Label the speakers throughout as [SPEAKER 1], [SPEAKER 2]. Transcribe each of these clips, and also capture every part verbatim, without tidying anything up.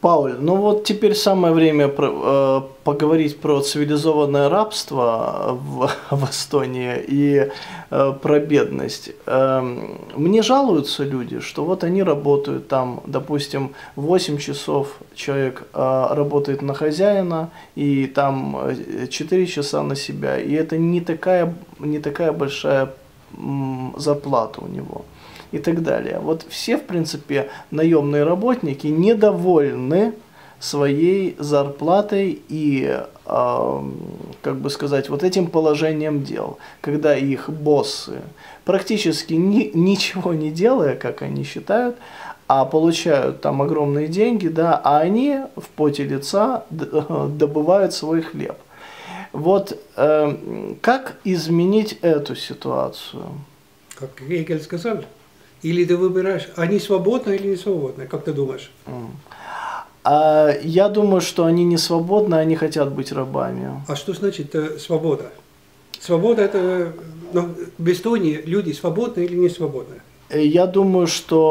[SPEAKER 1] Пауль, ну вот теперь самое время про, э, поговорить про цивилизованное рабство в, в Эстонии и э, про бедность. Э, мне жалуются люди, что вот они работают там, допустим, восемь часов человек э, работает на хозяина, и там четыре часа на себя, и это не такая, не такая большая м, зарплата у него. И так далее. Вот все, в принципе, наемные работники недовольны своей зарплатой и, э, как бы сказать, вот этим положением дел, когда их боссы, практически ни, ничего не делая, как они считают, а получают там огромные деньги, да, а они в поте лица добывают свой хлеб. Вот э, как изменить эту ситуацию?
[SPEAKER 2] Как Гегель сказал, или ты выбираешь, они свободны или не свободны, как ты думаешь?
[SPEAKER 1] А, я думаю, что они не свободны, они хотят быть рабами.
[SPEAKER 2] А что значит э, свобода? Свобода это, ну, в Эстонии люди свободны или не свободны?
[SPEAKER 1] Я думаю,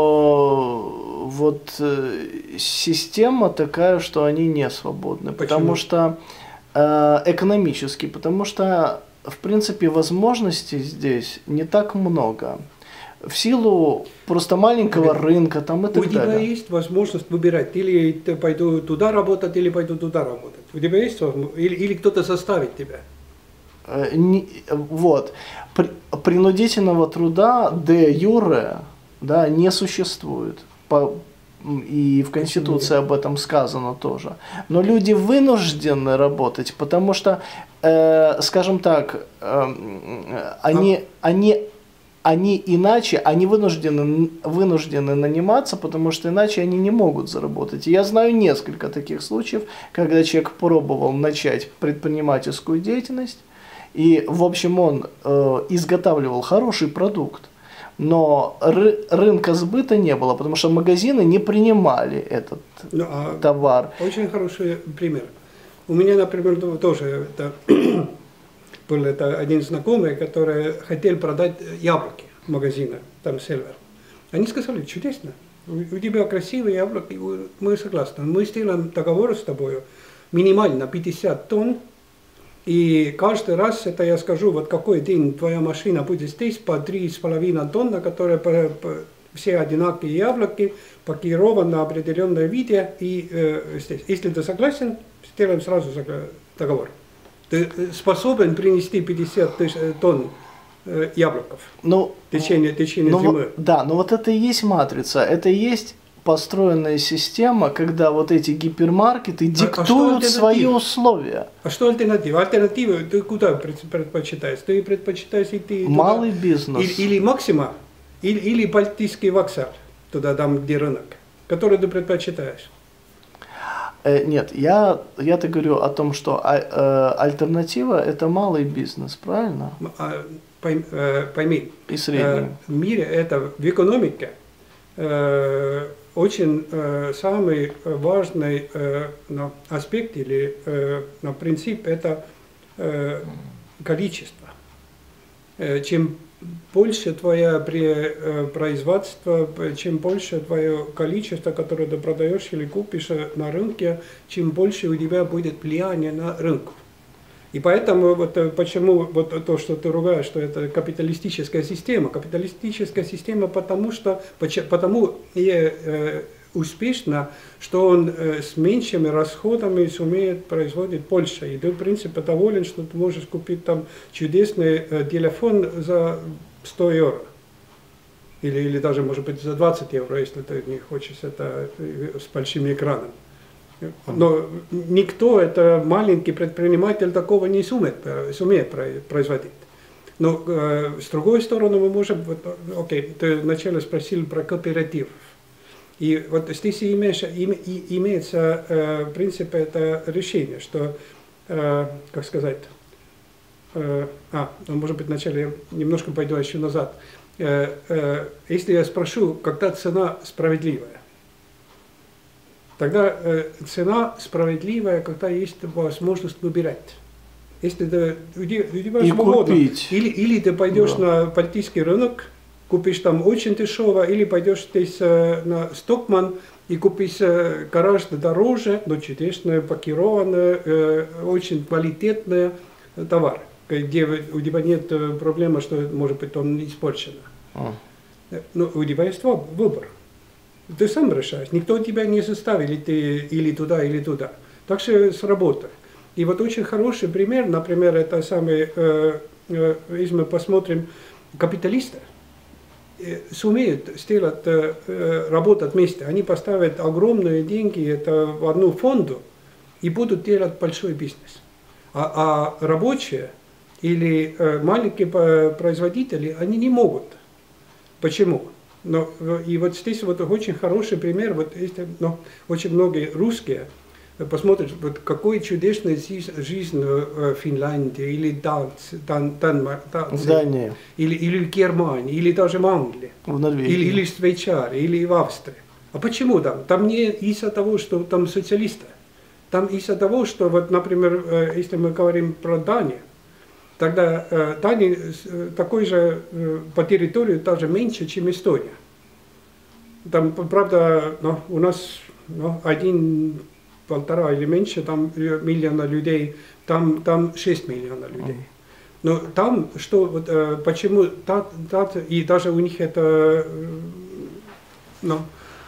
[SPEAKER 1] что вот э, система такая, что они не свободны.
[SPEAKER 2] Почему?
[SPEAKER 1] Потому что э, экономически, потому что, в принципе, возможностей здесь не так много. В силу просто маленького рынка там и так
[SPEAKER 2] далее. У тебя
[SPEAKER 1] далее.
[SPEAKER 2] есть возможность выбирать, или ты пойду туда работать, или пойду туда работать. У тебя есть возможность, или, или кто-то заставит тебя?
[SPEAKER 1] Э, не, вот. При, принудительного труда де юре, да, не существует. По, и в Конституции об этом сказано тоже. Но люди вынуждены работать, потому что, э, скажем так, э, они, а... они Они иначе, они вынуждены, вынуждены наниматься, потому что иначе они не могут заработать. И я знаю несколько таких случаев, когда человек пробовал начать предпринимательскую деятельность, и, в общем, он э, изготавливал хороший продукт, но ры рынка сбыта не было, потому что магазины не принимали этот ну, а товар.
[SPEAKER 2] Очень хороший пример. У меня, например, тоже это... был это один знакомый, который хотел продать яблоки в магазине, там Сельвер. Они сказали, чудесно, у тебя красивые яблоки, мы согласны. Мы сделаем договор с тобой, минимально пятьдесят тонн, и каждый раз, это я скажу, вот какой день твоя машина будет здесь, по три с половиной тонны, которые по, по, все одинаковые яблоки, пакированы на определенном виде, и э, здесь. Если ты согласен, сделаем сразу договор. Ты способен принести пятьдесят тысяч тонн э, яблоков ну, в течение, в течение
[SPEAKER 1] ну,
[SPEAKER 2] зимы?
[SPEAKER 1] Да, но вот это и есть матрица, это и есть построенная система, когда вот эти гипермаркеты диктуют а, а свои условия.
[SPEAKER 2] А что альтернатива? Альтернатива ты куда предпочитаешь? Ты предпочитаешь идти
[SPEAKER 1] малый
[SPEAKER 2] туда,
[SPEAKER 1] бизнес.
[SPEAKER 2] Или, или Максима, или, или Балтийский вокзал, туда, там, где рынок, который ты предпочитаешь?
[SPEAKER 1] Нет, я, я-то говорю о том, что а, э, альтернатива – это малый бизнес, правильно?
[SPEAKER 2] Пойми, пойми
[SPEAKER 1] и средний.
[SPEAKER 2] В мире это, в экономике, очень самый важный ну, аспект или ну, принцип – это количество. Чем больше твое производство, чем больше твое количество, которое ты продаешь или купишь на рынке, чем больше у тебя будет влияние на рынок. И поэтому вот почему вот то, что ты ругаешь, что это капиталистическая система, капиталистическая система, потому что потому и э, успешно, что он э, с меньшими расходами сумеет производить больше. И ты, в принципе, доволен, что ты можешь купить там чудесный э, телефон за сто евро. Или, или даже, может быть, за двадцать евро, если ты не хочешь это э, с большим экраном. Но никто, это маленький предприниматель, такого не сумеет, сумеет производить. Но э, с другой стороны мы можем, вот, окей, ты вначале спросил про кооператив. И вот здесь имеешь, им, и, имеется, э, в принципе, это решение, что, э, как сказать, э, а, ну, может быть, вначале я немножко пойду еще назад. Э, э, если я спрошу, когда цена справедливая, тогда э, цена справедливая, когда есть возможность выбирать. Если ты, у тебя
[SPEAKER 1] и
[SPEAKER 2] свободно,
[SPEAKER 1] купить.
[SPEAKER 2] Или, или ты пойдешь да. на балтийский рынок, купишь там очень дешево, или пойдешь здесь э, на Стокман и купишь э, гораздо дороже, но чудесное, пакированное, э, очень квалитетное товар, где у тебя нет проблемы, что может быть он испорчен. А. Но у тебя есть выбор. Ты сам решаешь, никто тебя не заставил идти или туда, или туда. Так что сработает. И вот очень хороший пример, например, это самый, э, э, если мы посмотрим, капиталисты э, сумеют сделать, э, работать вместе. Они поставят огромные деньги это в одну фонду и будут делать большой бизнес. А, а рабочие или э, маленькие производители, они не могут. Почему? Но, и вот здесь вот очень хороший пример, вот если, ну, очень многие русские посмотрят, вот какой чудесная жизнь в Финляндии, или Данции, Дан, Данмар, Данции,
[SPEAKER 1] в Дании,
[SPEAKER 2] или, или в Германии, или даже в Англии,
[SPEAKER 1] в Норвегии,
[SPEAKER 2] или, или в Швейцарии, или в Австрии. А почему там? Там не из-за того, что там социалисты. Там из-за того, что, вот, например, если мы говорим про Данию, тогда э, Дания э, такой же э, по территории даже меньше, чем Эстония. Там, правда, ну, у нас ну, один, полтора или меньше там миллиона людей, там, там шесть миллионов людей. Но там, что, вот, э, почему, та, та, и даже у них это э, ну,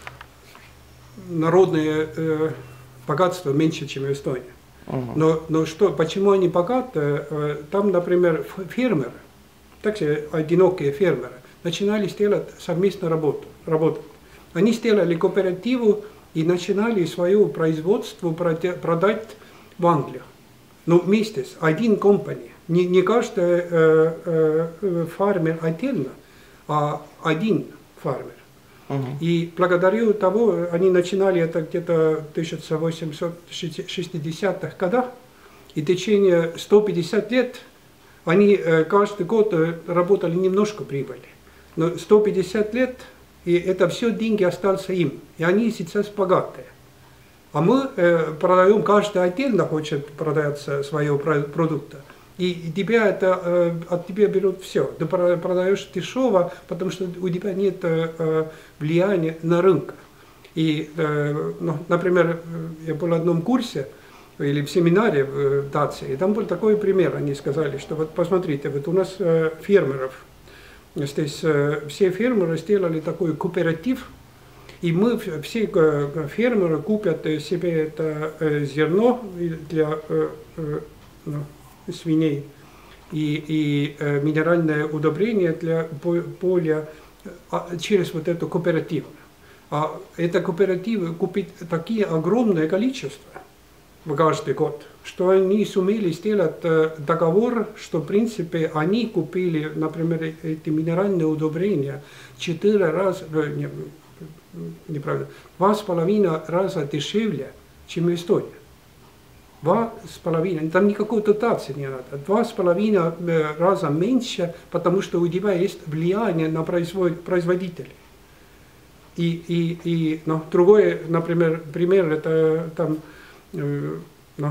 [SPEAKER 2] народное э, богатство меньше, чем в Эстонии. Uh-huh. Но, но что, почему они богаты? Там, например, фермеры, также одинокие фермеры, начинали делать совместную работу, работать. Они сделали кооперативу и начинали свое производство продать в Англию. Но вместе с один компанией. Не, не каждый э, э, фермер отдельно, а один фермер. Uh-huh. И благодаря тому, они начинали это где-то в тысяча восемьсот шестидесятых годах, и в течение ста пятидесяти лет они каждый год работали немножко прибыли. Но сто пятьдесят лет, и это все деньги остались им, и они сейчас богатые. А мы э, продаем, каждый отдельно хочет продать свои продукты. И тебя это, э, от тебя берут все. Ты продаешь дешево, потому что у тебя нет э, влияния на рынок. И, э, ну, например, я был в одном курсе или в семинаре в Дации, и там был такой пример. Они сказали, что вот посмотрите, вот у нас э, фермеров, здесь э, все фермеры сделали такой кооператив, и мы все фермеры купят себе это э, зерно для э, э, ну, свиней и, и э, минеральное удобрение для поля а, через вот эту кооперативу. А это кооперативы купить такие огромное количество в каждый год, что они сумели сделать э, договор, что в принципе они купили, например, эти минеральные удобрения четыре раза, э, не, неправильно, два с половиной раза дешевле, чем в Эстонии. Два с половиной, там никакой дотации не надо, два с половиной раза меньше, потому что у тебя есть влияние на производителей. И, и, и ну, другой, например, пример, это там, э, ну,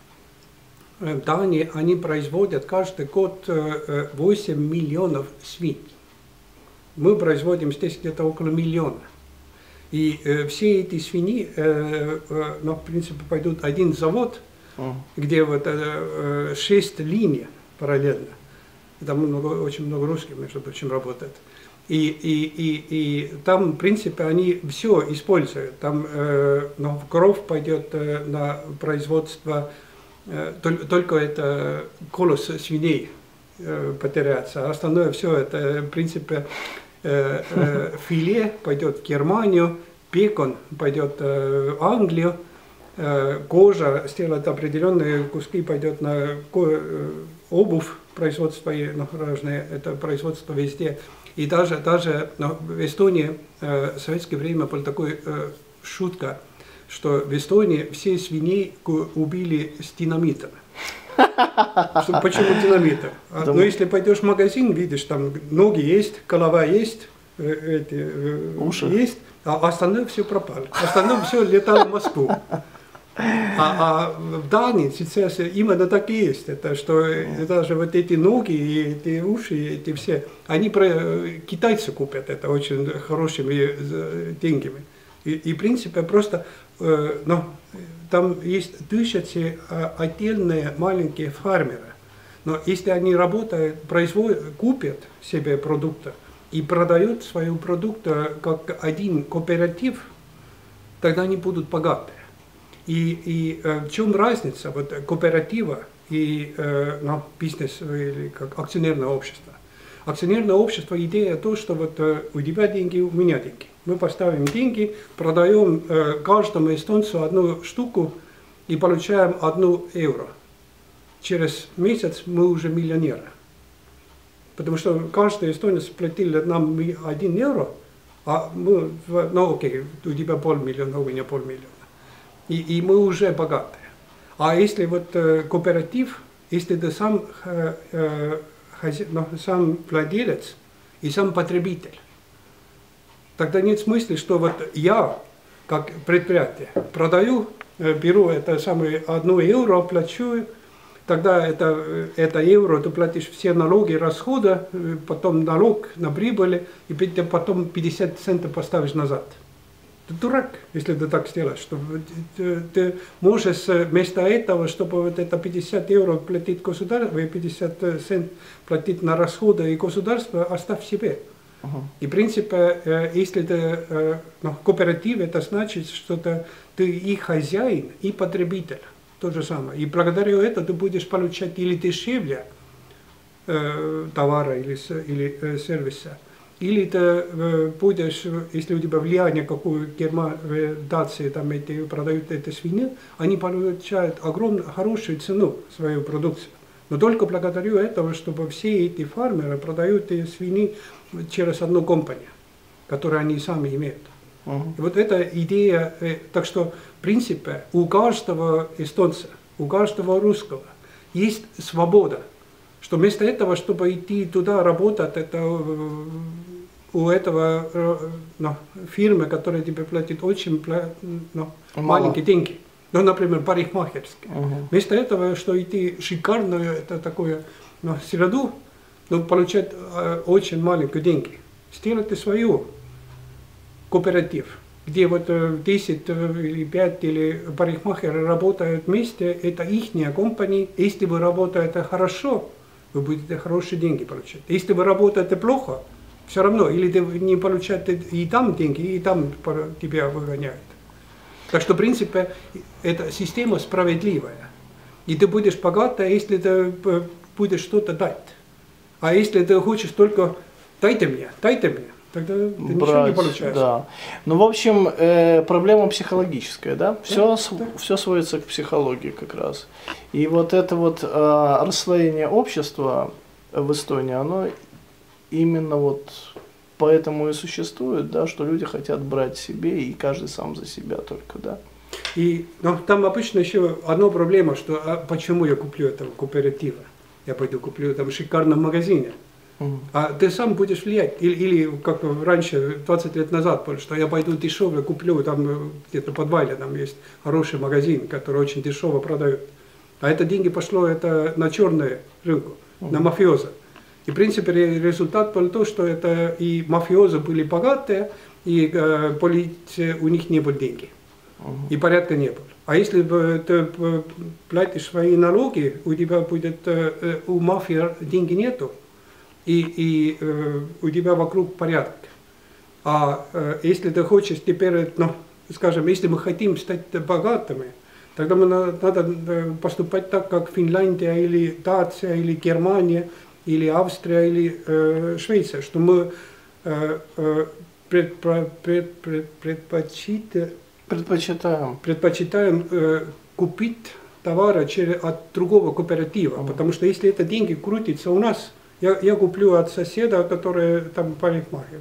[SPEAKER 2] в Дании они производят каждый год восемь миллионов свиней. Мы производим здесь где-то около миллиона. И э, все эти свиньи, э, э, ну, в принципе, пойдут один завод, Uh-huh. где вот э, шесть линий параллельно. Там много, очень много русских, между прочим, работает. И, и, и, и там, в принципе, они все используют. Там э, ну, кровь пойдет э, на производство, э, только, только это колос свиней э, потеряется. А остальное все это, в принципе, э, э, филе пойдет в Германию, бекон пойдет э, в Англию. Кожа, сделать определенные куски, пойдет на обувь, производство ну, разные, это производство везде. И даже, даже ну, в Эстонии э, в советское время была такая э, шутка, что в Эстонии все свиней убили с динамитом. Что, почему динамитом? А, но если пойдешь в магазин, видишь, там ноги есть, голова есть, э, эти, э,
[SPEAKER 1] уши
[SPEAKER 2] есть, а остальное все пропало. Остальное все летало в Москву. А, а в Дании сейчас именно так и есть, это что даже вот эти ноги и эти уши, и эти все, они про китайцы купят это очень хорошими деньгами. И, и в принципе просто, э, ну, там есть тысячи отдельные маленькие фермеры, но если они работают, производят, купят себе продукты и продают свои продукты как один кооператив, тогда они будут богаты. И, и э, в чем разница вот, кооператива и э, ну, бизнес или как акционерное общество? Акционерное общество, идея то, что вот, э, у тебя деньги, у меня деньги. Мы поставим деньги, продаем э, каждому эстонцу одну штуку и получаем одну евро. Через месяц мы уже миллионеры. Потому что каждый эстонец платил нам один евро, а мы, ну окей, у тебя полмиллиона, у меня полмиллиона. И, и мы уже богаты. А если вот э, кооператив, если ты сам, э, э, хозя... ну, сам владелец и сам потребитель, тогда нет смысла, что вот я, как предприятие, продаю, э, беру это самое одно евро, плачу, тогда это, это евро ты платишь все налоги, расходы, потом налог на прибыли, и потом пятьдесят центов поставишь назад. Ты дурак, если ты так сделаешь, что ты, ты можешь вместо этого, чтобы вот это пятьдесят евро платить государству и пятьдесят центов платить на расходы и государство, оставь себе. Uh-huh. И в принципе, если ты ну, кооператив, это значит, что ты, ты и хозяин, и потребитель. То же самое. И благодаря этому ты будешь получать или дешевле э, товара или, или э, сервиса, или ты э, будешь, если у тебя влияние, какую Германия, Датsia, там эти продают эти свиньи, они получают огромную, хорошую цену свою продукцию. Но только благодаря этому, чтобы все эти фермеры продают эти свиньи через одну компанию, которую они сами имеют. Uh-huh. И вот эта идея, э, так что в принципе у каждого эстонца, у каждого русского есть свобода, что вместо этого, чтобы идти туда работать, это у этого ну, фирмы, которая тебе платит очень ну, маленькие деньги, ну, например, парикмахерские. Uh-huh. Вместо этого, что идти шикарную, это такое ну, среду, но получать э, очень маленькие деньги, сделайте свою. Кооператив, где вот десять или пять или парикмахеры работают вместе, это ихняя компания. Если вы работаете хорошо, вы будете хорошие деньги получать. Если вы работаете плохо, все равно, или ты не получаете и там деньги, и там тебя выгоняют. Так что, в принципе, эта система справедливая. И ты будешь богатый, если ты будешь что-то дать. А если ты хочешь только «дайте мне, дайте мне», тогда ты
[SPEAKER 1] брать,
[SPEAKER 2] ничего не получаешь.
[SPEAKER 1] Да. Ну, в общем, э, проблема психологическая, да? Все, да, с, да. все сводится к психологии как раз. И вот это вот э, расслоение общества в Эстонии, оно именно вот поэтому и существует, да, что люди хотят брать себе, и каждый сам за себя только, да.
[SPEAKER 2] И ну, там обычно еще одна проблема, что а почему я куплю этого кооператива? Я пойду куплю там в шикарном магазине. Uh-huh. А ты сам будешь влиять. Или, или как раньше, двадцать лет назад, что я пойду дешевле куплю, там где-то в подвале там есть хороший магазин, который очень дешево продают. А это деньги пошло это на черный рынок, uh-huh. на мафиоза. И в принципе результат был то, что это и мафиозы были богатые, и э, полиция, у них не было денег. Uh-huh. И порядка не было. А если бы ты платишь свои налоги, у тебя будет, э, у мафии деньги нету, и, и э, у тебя вокруг порядок. А э, если ты хочешь теперь, ну, скажем, если мы хотим стать богатыми, тогда мы надо, надо поступать так, как Финляндия, или Датsia, или Германия, или Австрия, или э, Швеция, что мы э, э, предпо, пред, пред, предпочитаем,
[SPEAKER 1] предпочитаем,
[SPEAKER 2] предпочитаем э, купить товары через, от другого кооператива, mm. потому что если это деньги крутятся у нас, Я, я куплю от соседа, который там парикмахер.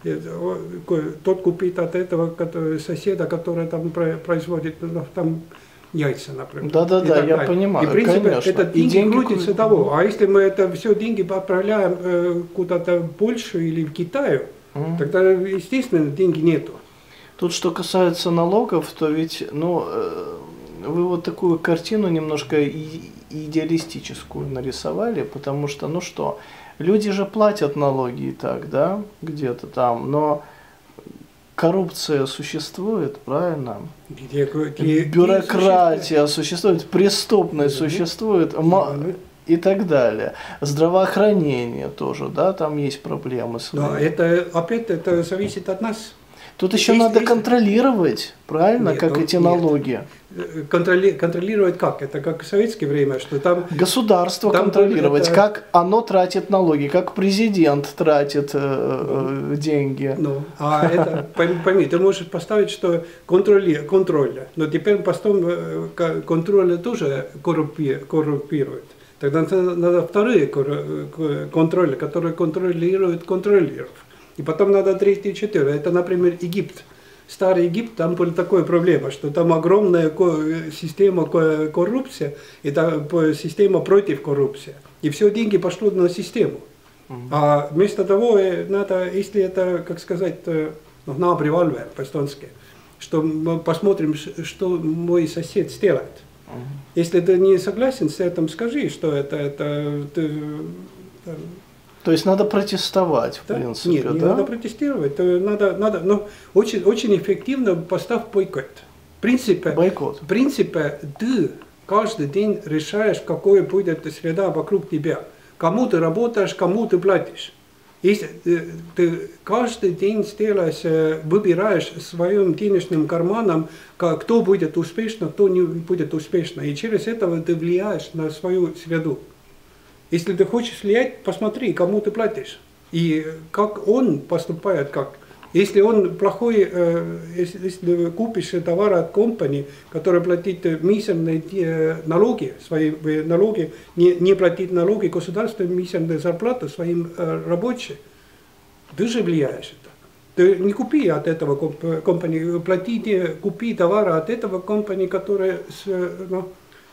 [SPEAKER 2] Тот купит от этого который, соседа, который там производит ну, там яйца, например.
[SPEAKER 1] Да-да-да, я
[SPEAKER 2] далее.
[SPEAKER 1] понимаю,
[SPEAKER 2] И, в принципе,
[SPEAKER 1] конечно.
[SPEAKER 2] это деньги, деньги крутятся
[SPEAKER 1] крут...
[SPEAKER 2] того. А если мы это все деньги отправляем э, куда-то в Польшу или в Китай, mm. тогда, естественно, деньги нету.
[SPEAKER 1] Тут, что касается налогов, то ведь, ну, вы вот такую картину немножко и- идеалистическую нарисовали, потому что, ну что, люди же платят налоги и так, да, где-то там, но коррупция существует, правильно?
[SPEAKER 2] Где, где,
[SPEAKER 1] Бюрократия существует, преступность
[SPEAKER 2] Мгм.
[SPEAKER 1] существует, ма-
[SPEAKER 2] Мгм.
[SPEAKER 1] и так далее. Здравоохранение тоже, да, там есть проблемы свои.
[SPEAKER 2] Но это опять это зависит от нас.
[SPEAKER 1] Тут еще
[SPEAKER 2] Есть-
[SPEAKER 1] надо
[SPEAKER 2] есть-
[SPEAKER 1] контролировать, правильно,
[SPEAKER 2] Нет,
[SPEAKER 1] как
[SPEAKER 2] ну,
[SPEAKER 1] эти
[SPEAKER 2] нет.
[SPEAKER 1] налоги.
[SPEAKER 2] Э, контроли- контролировать как? Это как в советское время, что там
[SPEAKER 1] Государство
[SPEAKER 2] Там
[SPEAKER 1] контролировать,
[SPEAKER 2] это-
[SPEAKER 1] как оно тратит налоги, как президент тратит э, э, деньги.
[SPEAKER 2] Ну, а это, пойми, пойми, ты можешь поставить, что контроли, контроля, но теперь потом э, ко- контроля тоже коррупи- коррумпирует. Тогда надо, надо вторые кор- ко- контроли, которые контролируют контролеров. И потом надо третий, четвертый. Это, например, Египет. Старый Египет, там была такая проблема, что там огромная ко- система ко- коррупции, и там по- система против коррупции. И все деньги пошло на систему. А вместо того, э, надо, если это, как сказать, э, ну, набривальвер по-эстонски, что мы посмотрим, ш- что мой сосед сделает. Если ты не согласен с этим, скажи, что это, это ты, э,
[SPEAKER 1] То есть надо протестовать, в
[SPEAKER 2] да?
[SPEAKER 1] принципе,
[SPEAKER 2] Нет, не
[SPEAKER 1] да?
[SPEAKER 2] надо протестировать, то надо, надо, но очень, очень эффективно поставь бойкот. В принципе,
[SPEAKER 1] Бойкот.
[SPEAKER 2] в принципе, ты каждый день решаешь, какой будет среда вокруг тебя. Кому ты работаешь, кому ты платишь. Если ты, ты каждый день сделаешь, э, выбираешь своим денежным карманом, ка- кто будет успешно, кто не будет успешно. И через это ты влияешь на свою среду. Если ты хочешь влиять, посмотри, кому ты платишь. И как он поступает, как. Если он плохой, э, если, если купишь товар от компании, который платит мизерные э, налоги, свои э, налоги, не, не платит налоги государству, мизерные зарплаты своим э, рабочим, ты же влияешь это. Ты не купи от этого комп- компании, плати, те- купи товары от этого компании, которые с, э, ну,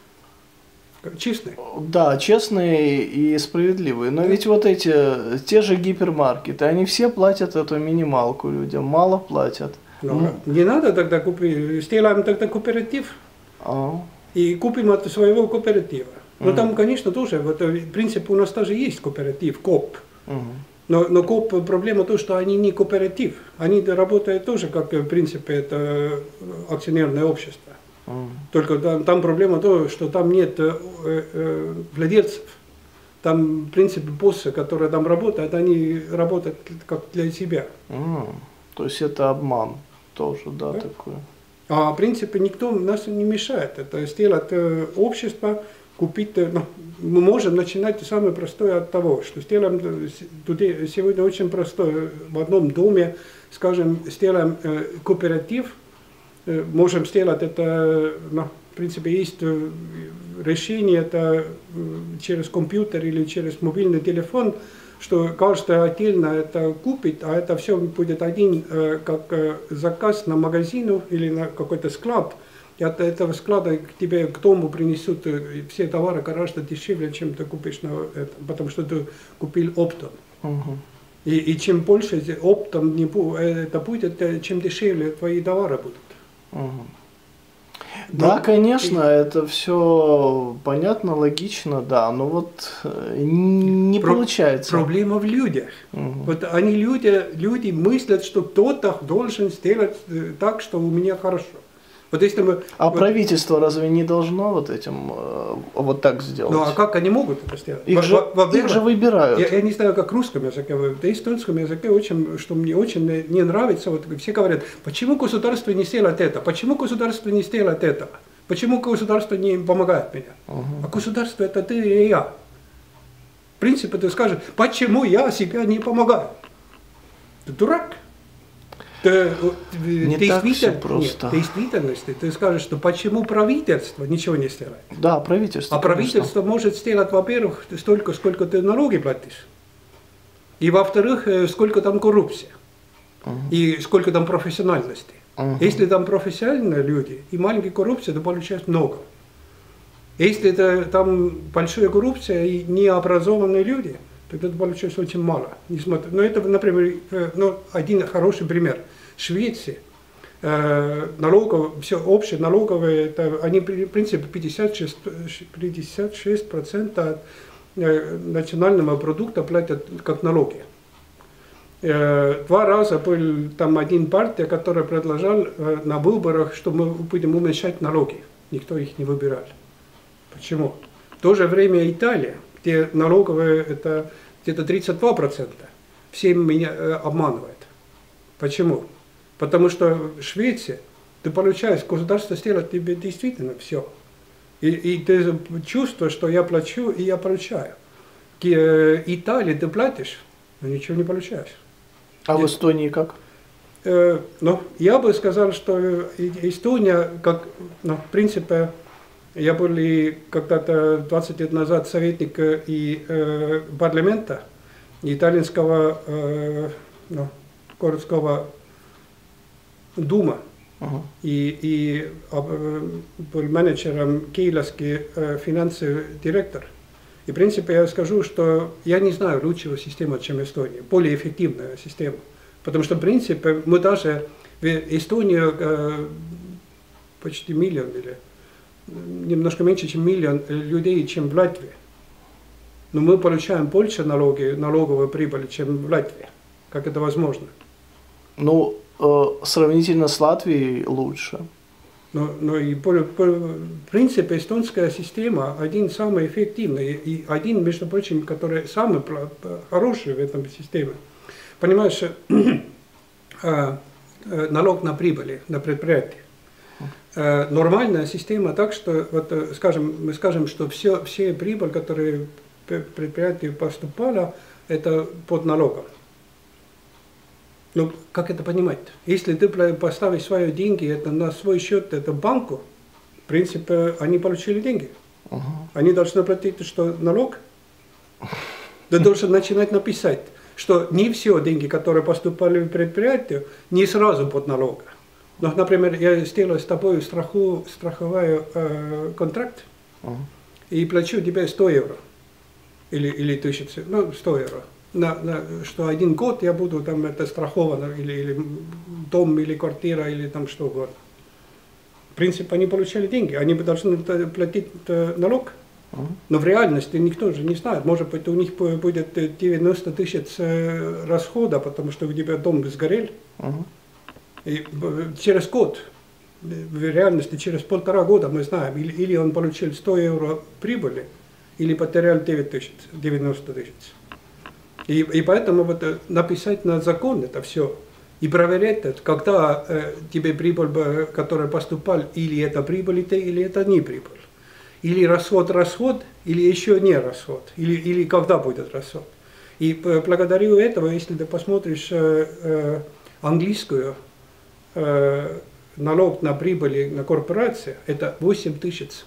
[SPEAKER 2] честные.
[SPEAKER 1] Да, честные и справедливые. Но ведь вот эти, те же гипермаркеты, они все платят эту минималку людям, мало платят.
[SPEAKER 2] Ну,
[SPEAKER 1] М.
[SPEAKER 2] не надо тогда купить, сделаем тогда кооператив
[SPEAKER 1] А,
[SPEAKER 2] и купим от своего кооператива. Но
[SPEAKER 1] Мгм.
[SPEAKER 2] там, конечно, тоже, вот, э, в принципе, у нас тоже есть кооператив, КОП.
[SPEAKER 1] мгм.
[SPEAKER 2] Но, но КОП, проблема то, что они не кооператив. Они работают тоже, как, в принципе, это акционерное общество.
[SPEAKER 1] М.
[SPEAKER 2] Только там, там проблема то, что там нет э, э, владельцев. Там, в принципе, боссы, которые там работают, они работают как для себя.
[SPEAKER 1] М. То есть это обман тоже, да,
[SPEAKER 2] Да.
[SPEAKER 1] такой.
[SPEAKER 2] А в принципе никто нас не мешает. Это сделать э, общество, купить. э, ну, мы можем начинать самое простое от того, что сделаем э, с- туди- сегодня очень простое. В одном доме, скажем, сделаем э, кооператив, э, можем сделать это, ну, в принципе, есть э, решение это э, через компьютер или через мобильный телефон, что каждый отдельно это купит, а это все будет один э, как э, заказ на магазину или на какой-то склад. И от этого склада к тебе к дому принесут э, все товары гораздо дешевле, чем ты купишь на это, потому что ты купил оптом.
[SPEAKER 1] Мгм.
[SPEAKER 2] И, и чем больше эти оптом не бу- э, это будет, э, чем дешевле твои товары будут.
[SPEAKER 1] Мгм. Да,
[SPEAKER 2] Ну,
[SPEAKER 1] конечно, это все понятно, логично, да, но вот э, не
[SPEAKER 2] Про-
[SPEAKER 1] получается.
[SPEAKER 2] Проблема в людях.
[SPEAKER 1] Мгм.
[SPEAKER 2] Вот они люди, люди мыслят, что кто-то должен сделать э, так, что у меня хорошо. Вот если мы,
[SPEAKER 1] А
[SPEAKER 2] вот-
[SPEAKER 1] правительство разве не должно вот этим э, вот так сделать?
[SPEAKER 2] ну а как они могут это сделать?
[SPEAKER 1] Их
[SPEAKER 2] Во-
[SPEAKER 1] же,
[SPEAKER 2] во- во-первых,
[SPEAKER 1] их же выбирают.
[SPEAKER 2] Я, я не знаю, как в русском языке, в эстонском языке, очень, что мне очень не нравится, вот все говорят, почему государство не сделает это, почему государство не сделает этого, почему государство не помогает мне.
[SPEAKER 1] Мгм.
[SPEAKER 2] А государство это ты и я. В принципе, ты скажешь, почему я себя не помогаю? Ты дурак. Ты, э,
[SPEAKER 1] Не
[SPEAKER 2] ты
[SPEAKER 1] так
[SPEAKER 2] действительно-
[SPEAKER 1] всё просто.
[SPEAKER 2] Нет, в действительности ты скажешь, что почему правительство ничего не сделает.
[SPEAKER 1] Да, правительство.
[SPEAKER 2] А
[SPEAKER 1] конечно.
[SPEAKER 2] правительство может сделать, во-первых, столько, сколько ты налоги платишь. И во-вторых, э, сколько там коррупция.
[SPEAKER 1] Мгм.
[SPEAKER 2] И сколько там профессиональности.
[SPEAKER 1] Мгм.
[SPEAKER 2] Если там профессиональные люди и маленькая коррупция, ты получаешь много. Если это, там большая коррупция и необразованные люди, тогда ты получаешь очень мало. Несмотря, но это, например, э, ну, один хороший пример. Швеция. э, налогов, все общее налоговые, это, они в принципе пятьдесят шесть процентов э, национального продукта платят как налоги. Э, два раза был там один партия, которая предложил э, на выборах, что мы будем уменьшать налоги. Никто их не выбирал. Почему? В то же время Италия, где налоговые это где-то тридцать два процента, все меня э, обманывают. Почему? Потому что в Швеции ты получаешь, государство сделает тебе действительно все. И, и ты чувствуешь, что я плачу и я получаю. В э, Италии ты платишь, но ничего не получаешь.
[SPEAKER 1] А в Эстонии как?
[SPEAKER 2] Э, ну, я бы сказал, что Эстония, как, ну, в принципе, я был и когда-то двадцать лет назад советник и э, парламента, и итальянского э, ну, городского дума, uh-huh. и, и э, был менеджером Киевский э, финансовый директор. И в принципе я скажу, что я не знаю лучшего системы, чем Эстония, более эффективная система. Потому что в принципе мы даже в Эстонию э, почти миллион или немножко меньше, чем миллион людей, чем в Латвии. Но мы получаем больше налоги, налоговой прибыли, чем в Латвии. Как это возможно?
[SPEAKER 1] Ну, э, сравнительно с Латвией лучше.
[SPEAKER 2] Но, но и по, по, в принципе эстонская система один самый эффективный и один, между прочим, который самый хороший в этом системе. Понимаешь, налог на прибыли, на предприятие. Нормальная система так, что вот, скажем, мы скажем, что все, все прибыль, которые предприятию поступала, это под налогом. Ну, как это понимать? Если ты поставишь свои деньги это на свой счет, это банку, в принципе, они получили деньги. Uh-huh. Они должны платить что, налог? Ты должен начинать написать, что не все деньги, которые поступали в предприятие, не сразу под налогом. Ну, например, я сделаю с тобой страху, страховой э, контракт uh-huh. и плачу тебе сто евро. Или, или тысячу, ну, сто евро. На, на, что один год я буду там это страхован, или, или дом, или квартира, или там что угодно. В принципе, они получали деньги, они должны платить налог. Uh-huh. Но в реальности никто же не знает. Может быть, у них будет девяносто тысяч расхода, потому что у тебя дом сгорел. Uh-huh. И через год, в реальности через полтора года мы знаем, или, или он получил сто евро прибыли, или потерял девять тысяч, девяносто тысяч. И, и поэтому вот написать на закон это все, и проверять это, когда э, тебе прибыль, которая поступала, или это прибыль, или это не прибыль. Или расход, расход, или еще не расход, или, или когда будет расход. И благодаря этому, если ты посмотришь э, э, английскую, э, налог на прибыль на корпорации, это восемь тысяч.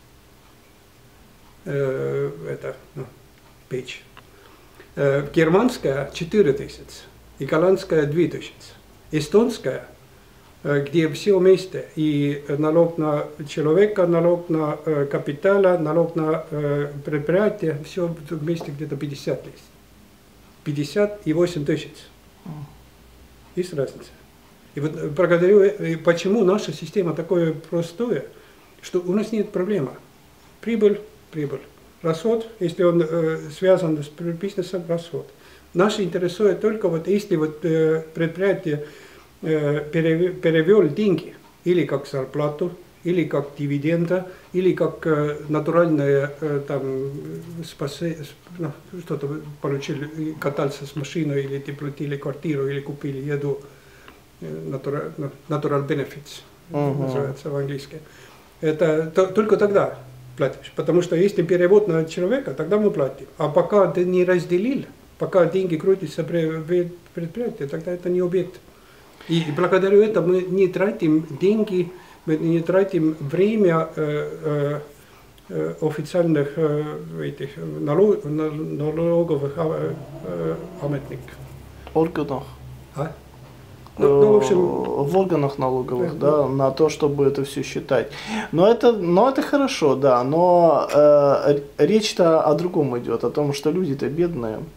[SPEAKER 2] Э, это, ну, печь. Э, германская четыре тысячи, и голландская две тысячи. Эстонская, э, где все вместе, и налог на человека, налог на э, капитала, налог на э, предприятие, все вместе где-то пятьдесят тысяч. пятьдесят и восемь тысяч. Есть разница. И вот благодаря, почему наша система такое простое, что у нас нет проблемы. Прибыль, прибыль. Расход, если он э, связан с бизнесом, расход. Нас интересует только вот если вот э, предприятие э, перевел деньги или как зарплату, или как дивиденда, или как э, натуральное э, там спасе, ну, что-то получили, катался с машиной, или ты платили квартиру, или купили еду, э, natural, natural benefits, uh-huh. называется в английском. Это то, только тогда платишь, потому что если перевод на человека, тогда мы платим. А пока ты не разделил, пока деньги крутятся в предприятии, тогда это не объект. И благодаря этому мы не тратим деньги, мы не тратим время э, э, официальных э, этих налог, налоговых э, э, аметников.
[SPEAKER 1] Органов.
[SPEAKER 2] А? Ну, ну, в общем,
[SPEAKER 1] в органах налоговых, да, да, на то, чтобы это все считать. Но это, но это хорошо, да, но э, речь-то о другом идет, о том, что люди-то бедные.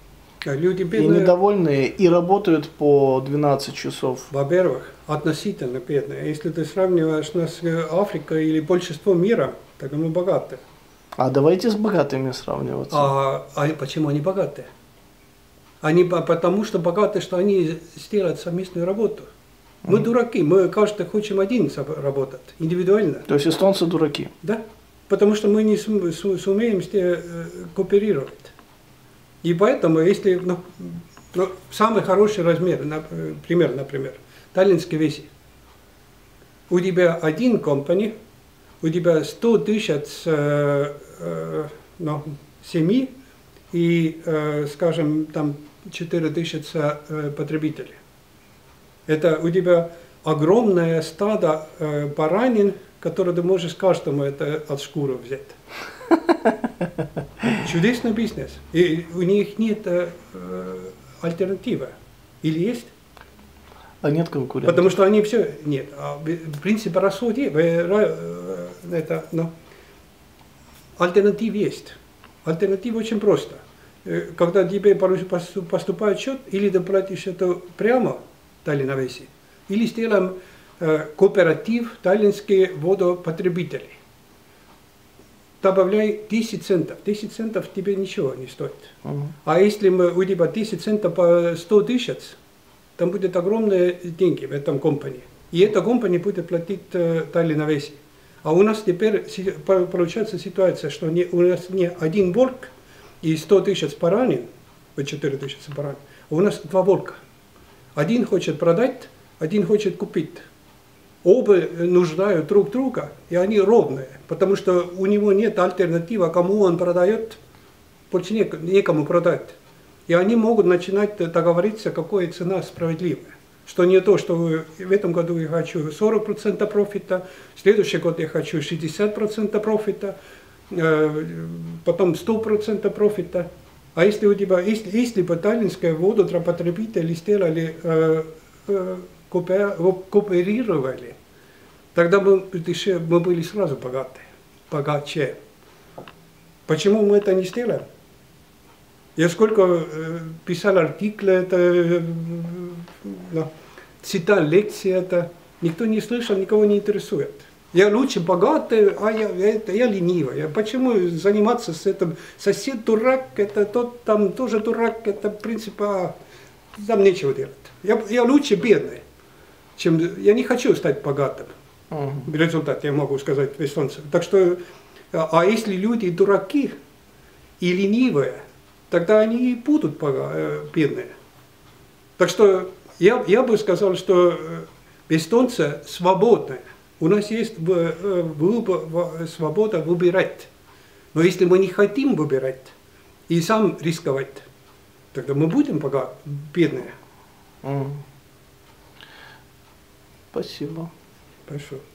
[SPEAKER 2] Люди
[SPEAKER 1] и
[SPEAKER 2] бедные,
[SPEAKER 1] недовольные, и работают по двенадцать часов.
[SPEAKER 2] во-первых, относительно бедные. Если ты сравниваешь нас с Африкой или большинство мира, так мы богаты.
[SPEAKER 1] А давайте с богатыми сравниваться.
[SPEAKER 2] А, а почему они богатые? Они по- потому что богаты, что они сделают совместную работу. Мы
[SPEAKER 1] Мгм.
[SPEAKER 2] дураки, мы каждый хочем один соб- работать, индивидуально.
[SPEAKER 1] То есть эстонцы дураки.
[SPEAKER 2] Да? Потому что мы не сум- су- сумеем сте- э, кооперировать. И поэтому, если ну, ну, самый хороший размер, на- э, пример, например, таллинский веси. У тебя один компания, у тебя сто тысяч э, э, ну, семей и, э, скажем, там четыре тысячи э, потребителей. Это у тебя огромное стадо э, баранин, которое ты можешь каждому это от шкуры взять. Чудесный бизнес. И у них нет э, э, альтернативы. Или есть?
[SPEAKER 1] А нет конкурентов.
[SPEAKER 2] Потому что они все... Нет. А в принципе, рассуди, э, это, ну, альтернатив есть. Альтернатива очень просто. Э, Когда тебе пору- поступает счет, или ты платишь это прямо Таллинна Vesi, или сделаем э, кооператив таллинские водопотребители. Добавляй десять центов. десять центов тебе ничего не стоит.
[SPEAKER 1] Мгм.
[SPEAKER 2] А если мы, у тебя десять центов по сто тысяч, там будет огромные деньги в этом компании. И эта компания будет платить э, Таллинна Vesi. А у нас теперь си- по- получается ситуация, что не, у нас не один волк и сто тысяч баранин, вот четыре тысячи баранин, а у нас два волка. Один хочет продать, один хочет купить. Оба нуждают друг друга, и они ровные, потому что у него нет альтернативы, кому он продает, больше не- некому продать. И они могут начинать договориться, какая цена справедливая. Что не то, что вы- в этом году я хочу сорок процентов профита, в следующий год я хочу шестьдесят процентов профита, э, потом сто процентов профита. А если у тебя, если, если бы таллинские водопотребители сделали, э, э, коопе- кооперировали, тогда бы еще мы были сразу богаты, богаче. Почему мы это не сделаем? Я сколько э, писал артиклы, это, э, ну, читал лекции, это никто не слышал, никого не интересует. Я лучше богатый, а я, это, я ленивый. Я, почему заниматься с этим? Сосед дурак, это тот там тоже дурак, это в принципе, а, там нечего делать. Я, я лучше бедный, чем я не хочу стать богатым.
[SPEAKER 1] Мгм.
[SPEAKER 2] В результате я могу сказать эстонцам. Так что, а а если люди дураки и ленивые, тогда они и будут бога- э, бедные. Так что я, я бы сказал, что э, эстонцы свободны. У нас есть в- э, выбор- в- свобода выбирать. Но если мы не хотим выбирать и сам рисковать, тогда мы будем бога- бедные.
[SPEAKER 1] Мгм. Спасибо.
[SPEAKER 2] Хорошо.